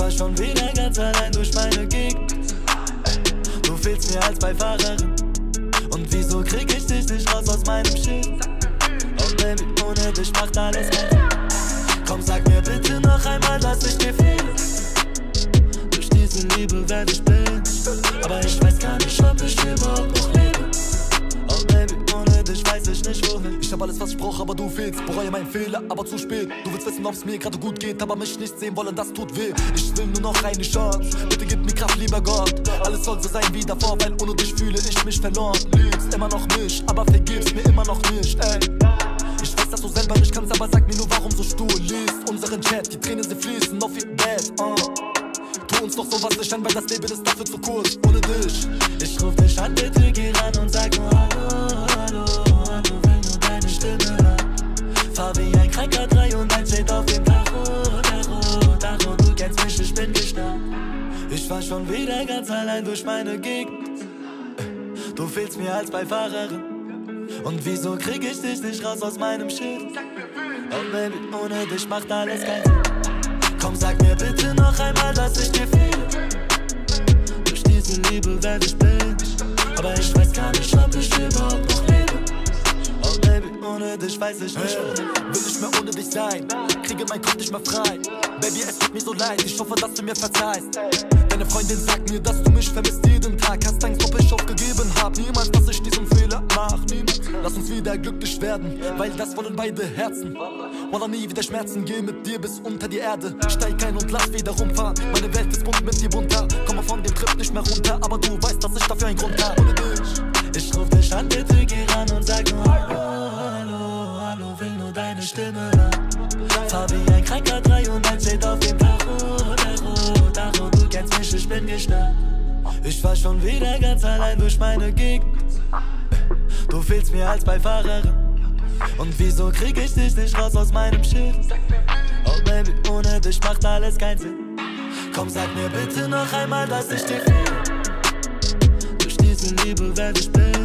fahr schon wieder ganz allein durch meine Gegend. Du fehlst mir als Beifahrerin. Und wieso krieg ich dich nicht raus aus meinem Shit? Oh Baby, ohne dich macht alles keinen Sinn. Komm, sag mir bitte noch einmal, dass ich dir fehle. Durch diese Liebe werde ich blind, aber ich weiß gar nicht, ob ich überhaupt noch lebe. Oh Baby, ohne dich weiß ich nicht wohin. Ich hab alles, was ich brauch, aber du fehlst. Bereue meinen Fehler, aber zu spät. Du willst wissen, ob's mir gerade gut geht, aber mich nicht sehen wollen, das tut weh. Ich will nur noch eine Chance, bitte gib mir Kraft, lieber Gott. Alles soll so sein wie davor, weil ohne dich fühle ich mich verloren. Liebst immer noch mich, aber vergibst mir immer noch nicht, ey. Ich weiß, dass du selber nicht kannst, aber sag mir nur, warum so stur. Liest unseren Chat, die Tränen, sie fließen auf ihr Bett, Tu uns doch sowas nicht an, weil das Leben ist dafür zu kurz. Ohne dich. Ich ruf dich an, bitte geh ran und sag nur hallo, hallo, hallo, will nur deine Stimme hören. Fahr wie ein kranker 3 und 1 steht auf dem Tacho, Tacho, du kennst mich, ich bin gestört. Ich fahr schon wieder ganz allein durch meine Gegend. Du fehlst mir als Beifahrerin. Und wieso krieg ich dich nicht raus aus meinem Shit? Oh Baby, ohne dich macht alles keinen Sinn. Komm, sag mir bitte noch einmal, dass ich dir fehle. Durch diese Liebe werde ich blind, aber ich weiß gar nicht, ob ich überhaupt noch lebe. Oh Baby, ohne dich weiß ich nicht wohin. Will ich mehr ohne dich sein, kriege mein Kopf nicht mehr frei. Baby, es tut mir so leid, ich hoffe, dass du mir verzeihst. Deine Freundin sagt mir, dass du mich vermisst jeden Tag. Hast Angst, ob ich aufgegeben hab. Niemals, dass ich diesen Fehler mach. Niemals. Lass uns wieder glücklich werden, weil das wollen beide Herzen. Wollen nie wieder Schmerzen, geh mit dir bis unter die Erde. Steig ein und lass wieder rumfahren. Meine Welt ist bunt mit dir bunter. Komme von dem Trip nicht mehr runter, aber du weißt, dass ich dafür einen Grund hab. Ohne dich. Ich ruf dich an, bitte geh ran und sag nur hallo, hallo, hallo, will nur deine Stimme hören. Fahr wie ein kranker 3 und 1 steht auf dem Tacho, Tacho, Tacho, du kennst mich, ich bin gestört. Ich fahr schon wieder ganz allein durch meine Gegend. Du fehlst mir als Beifahrerin. Und wieso krieg ich dich nicht raus aus meinem Shit? Oh Baby, ohne dich macht alles keinen Sinn. Komm, sag mir bitte noch einmal, dass ich dir fehle. Durch diese Liebe werde ich blind,